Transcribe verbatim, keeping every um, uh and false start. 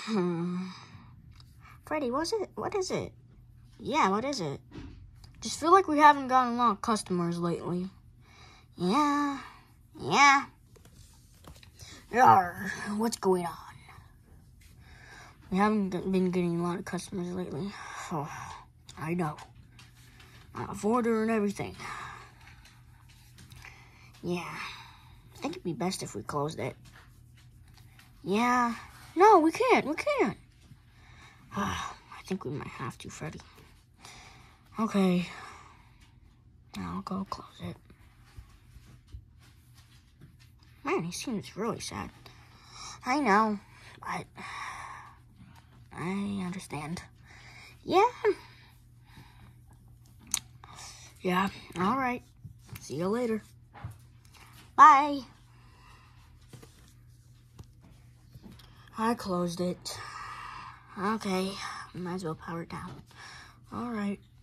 Hmm. Freddy, what's it? What is it? Yeah, what is it? Just feel like we haven't gotten a lot of customers lately. Yeah. Yeah. Yarr, what's going on? We haven't been getting a lot of customers lately. Oh, I know. Out of order and everything. Yeah. I think it'd be best if we closed it. Yeah. No, we can't. We can't. I think we might have to, Freddy. Okay. I'll go close it. Man, he seems really sad. I know, but I understand. Yeah. Yeah, all right. See you later. Bye. I closed it. Okay, might as well power it down. All right.